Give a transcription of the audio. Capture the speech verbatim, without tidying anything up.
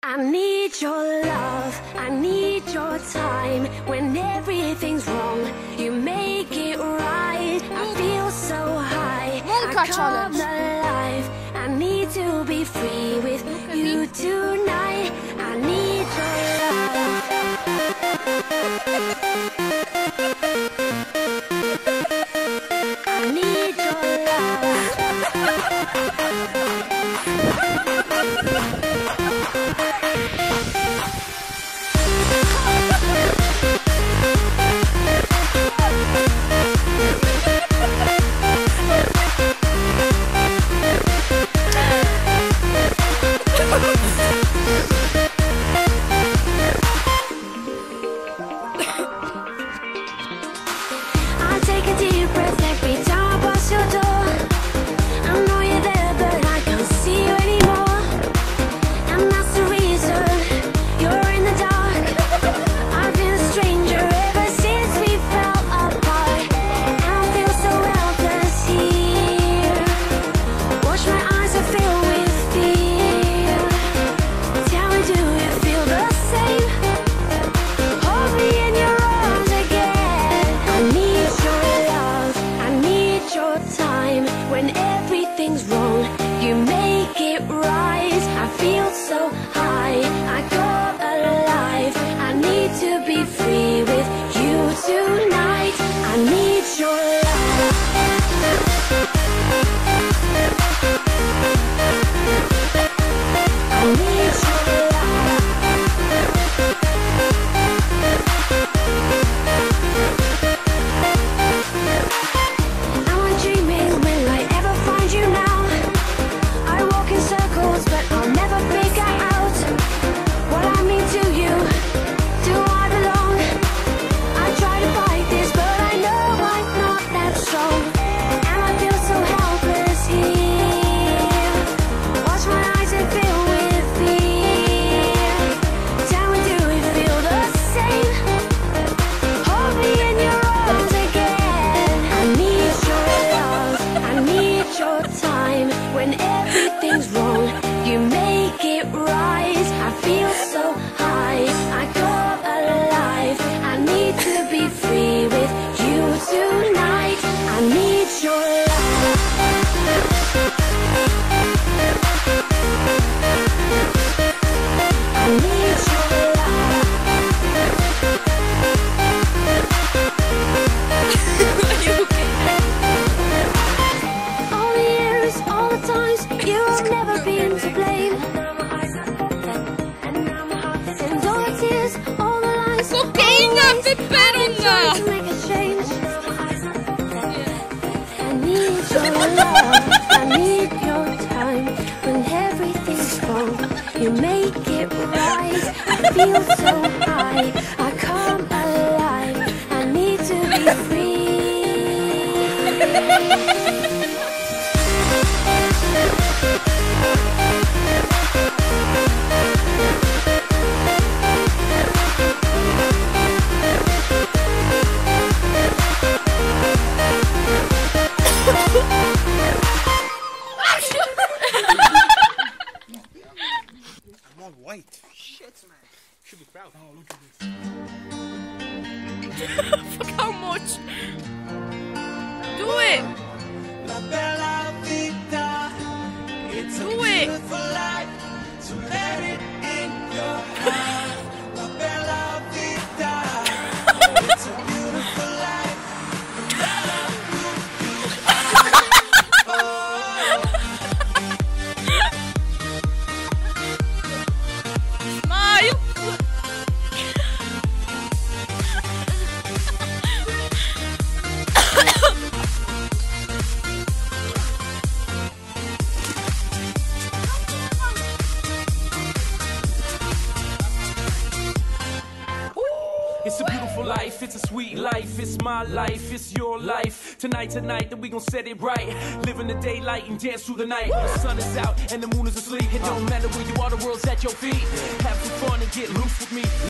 I need your love, I need your time. When everything's wrong, you make it right. I feel so high, I come alive. I need to be free with you tonight. I need your love. I need your I take a deep breath every time I pass your door. I know you're there, but I can't see you anymore. And that's the reason you're in the dark. I've been a stranger ever since we fell apart. And I feel so helpless here. Watch my eyes are filled with fear. Tell me, do you feel the same? Hold me in your arms again. I need your love, I need your time. When everything's wrong, you make it right. I feel so high, I come alive. I need to be free with you tonight. I need your love. I need your love. I'm dreaming, will I ever find you now? I walk in circles, but I'll never figure out what I mean to you. Do I belong? I try to fight this, but I know I'm not that strong. And I feel so helpless here. Watch my eyes and fill with fear. Tell me, do we feel the same? Hold me in your arms again. I need your love, I need your time. When everything's wrong, you make it right. I feel so high, I come alive. I need to be free with you tonight. I need your love. I need your love. All the years, all the times, you have never been to blame. And all the tears, all the lies, Kokaina, peperona! to make a change. I need your love, I need your time. When everything's wrong, you make it right. I feel so high, I come alive. I need to be free. I'm all white. Shit, man. Should be proud. Oh, look at this. Fuck how much? Do it! La bella vita, it's a Do it! beautiful life, so let it in your heart. La bella vita, it's a beautiful life. Smile! It's a beautiful life, it's a sweet life, it's my life, it's your life. Tonight, tonight, then we gon' set it right. Live in the daylight and dance through the night. When the sun is out and the moon is asleep, it don't matter where you are, the world's at your feet. Have some fun and get loose with me.